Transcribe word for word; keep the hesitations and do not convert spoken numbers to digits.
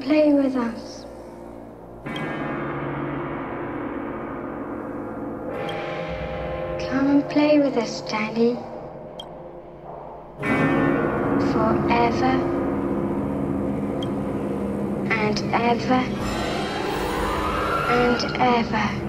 play with us. Come and play with us, Daddy. Forever and ever and ever.